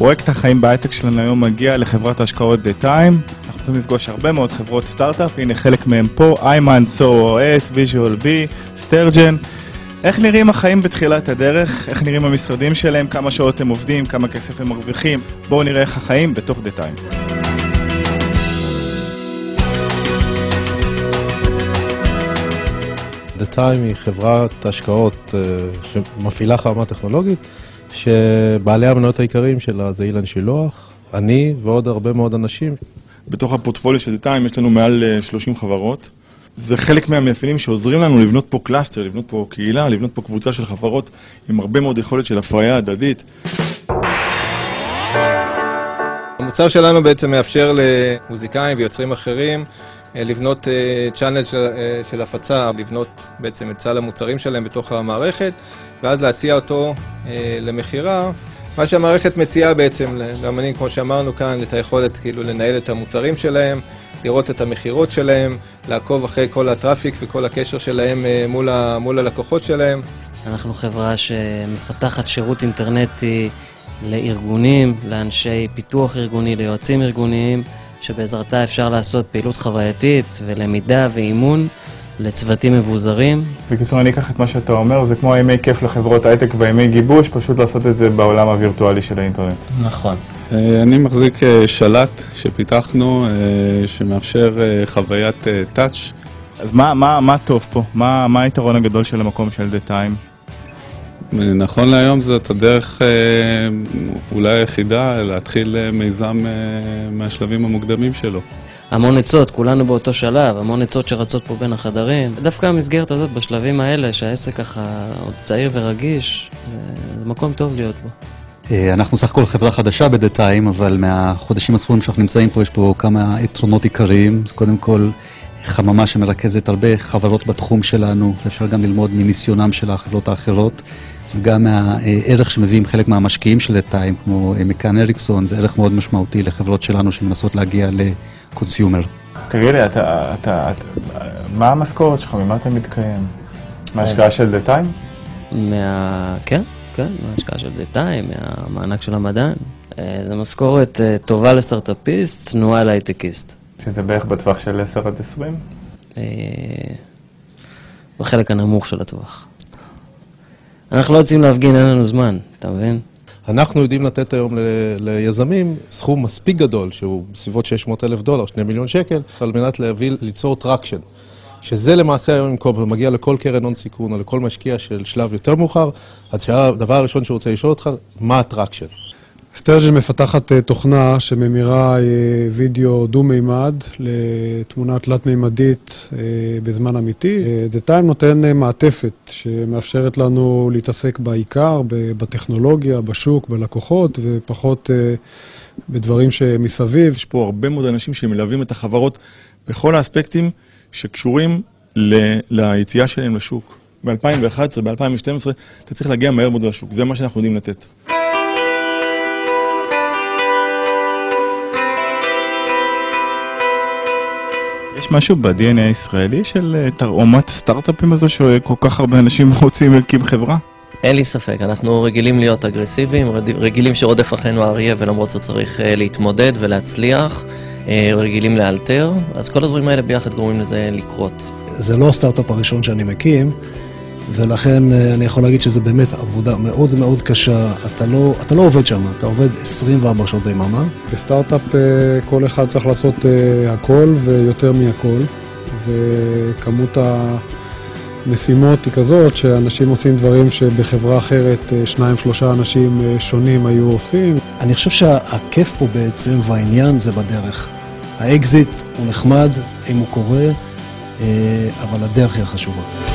פרויקט החיים בהייטק שלנו היום מגיע לחברת ההשקעות The Time. אנחנו יכולים לפגוש הרבה מאוד חברות סטארט-אפ, הנה חלק מהם פה, iMan, SoOS, Visual B, Sturgeon. איך נראים החיים בתחילת הדרך? איך נראים המשרדים שלהם? כמה שעות הם עובדים? כמה כסף הם מרוויחים? בואו נראה איך החיים בתוך The Time. The Time היא חברת השקעות שמפעילה חממה טכנולוגית, שבעלי המניות העיקריים שלה זה אילן שילוח, אני ועוד הרבה מאוד אנשים. בתוך הפורטפוליו של The Time יש לנו מעל 30 חברות. זה חלק מהמאפיינים שעוזרים לנו לבנות פה קלאסטר, לבנות פה קהילה, לבנות פה קבוצה של חברות עם הרבה מאוד יכולת של הפריה הדדית. המוצר שלנו בעצם מאפשר למוזיקאים ויוצרים אחרים לבנות צ'אנל של הפצה, לבנות בעצם את סל המוצרים שלהם בתוך המערכת, ואז להציע אותו למחירה. מה שהמערכת מציעה בעצם לאמנים, כמו שאמרנו כאן, את היכולת כאילו לנהל את המוצרים שלהם, לראות את המחירות שלהם, לעקוב אחרי כל הטראפיק וכל הקשר שלהם מול הלקוחות שלהם. אנחנו חברה שמפתחת שירות אינטרנטי לארגונים, לאנשי פיתוח ארגוני, ליועצים ארגוניים, שבעזרתה אפשר לעשות פעילות חווייתית ולמידה ואימון לצוותים מבוזרים. בקיצור, אני אקח את מה שאתה אומר, זה כמו ימי כיף לחברות הייטק וימי גיבוש, פשוט לעשות את זה בעולם הווירטואלי של האינטרנט. נכון. אני מחזיק שלט שפיתחנו, שמאפשר חוויית טאץ'. אז מה טוב פה? מה היתרון הגדול של המקום של The Time? נכון להיום זאת הדרך אולי היחידה להתחיל מיזם מהשלבים המוקדמים שלו. המון עצות, כולנו באותו שלב, המון עצות שרצות פה בין החדרים. דווקא המסגרת הזאת בשלבים האלה, שהעסק ככה עוד צעיר ורגיש, זה מקום טוב להיות בו. אנחנו סך הכל חברה חדשה ב-The Time, אבל מהחודשים הספורים שאנחנו נמצאים פה, יש פה כמה יתרונות עיקריים. קודם כל, חממה שמרכזת הרבה חברות בתחום שלנו, ואפשר גם ללמוד מניסיונם של החברות האחרות, וגם מהערך שמביאים חלק מהמשקיעים של The Time, כמו מקאן אריקסון, זה ערך מאוד משמעותי לחברות שלנו שמנסות להגיע לקונסיומר. תגיד לי, מה המשכורת שלך? ממה אתה מתקיים? מההשקעה של The Time? כן, מההשקעה של The Time, מהמענק של המדען. זו משכורת טובה לסטארט-אפיסט, צנועה להייטקיסט. שזה בערך בטווח של 10 עד 20? בחלק הנמוך של הטווח. אנחנו לא רוצים להפגין, אין לנו זמן, אתה מבין? אנחנו יודעים לתת היום ליזמים סכום מספיק גדול, שהוא בסביבות $600,000, 2 מיליון שקל, על מנת ליצור טרקשן. שזה למעשה היום מגיע לכל קרן הון סיכון, או לכל משקיע של שלב יותר מאוחר, הדבר הראשון שהוא רוצה לשאול אותך, מה הטרקשן? סטרג'ן מפתחת תוכנה שממירה וידאו דו-מימד לתמונה תלת-מימדית בזמן אמיתי. The Time נותן מעטפת שמאפשרת לנו להתעסק בעיקר, בטכנולוגיה, בשוק, בלקוחות, ופחות בדברים שמסביב. יש פה הרבה מאוד אנשים שמלווים את החברות בכל האספקטים שקשורים ליציאה שלהם לשוק. ב-2011, ב-2012, אתה צריך להגיע מהר מאוד לשוק. זה מה שאנחנו יודעים לתת. יש משהו ב-DNA הישראלי של תרעומת סטארט-אפים הזו שכל כך הרבה אנשים רוצים להקים חברה? אין לי ספק, אנחנו רגילים להיות אגרסיביים, רגילים שעודף אחינו האריה ולמרות זאת צריך להתמודד ולהצליח, רגילים לאלתר, אז כל הדברים האלה ביחד גורמים לזה לקרות. זה לא הסטארט-אפ הראשון שאני מקים, ולכן אני יכול להגיד שזה באמת עבודה מאוד מאוד קשה. אתה לא עובד שם, אתה עובד 24 שעות ביממה. בסטארט-אפ כל אחד צריך לעשות הכל ויותר מהכל, וכמות המשימות היא כזאת שאנשים עושים דברים שבחברה אחרת 2-3 אנשים שונים היו עושים. אני חושב שהכיף פה בעצם והעניין זה בדרך. האקזיט הוא נחמד אם הוא קורה, אבל הדרך היא החשובה.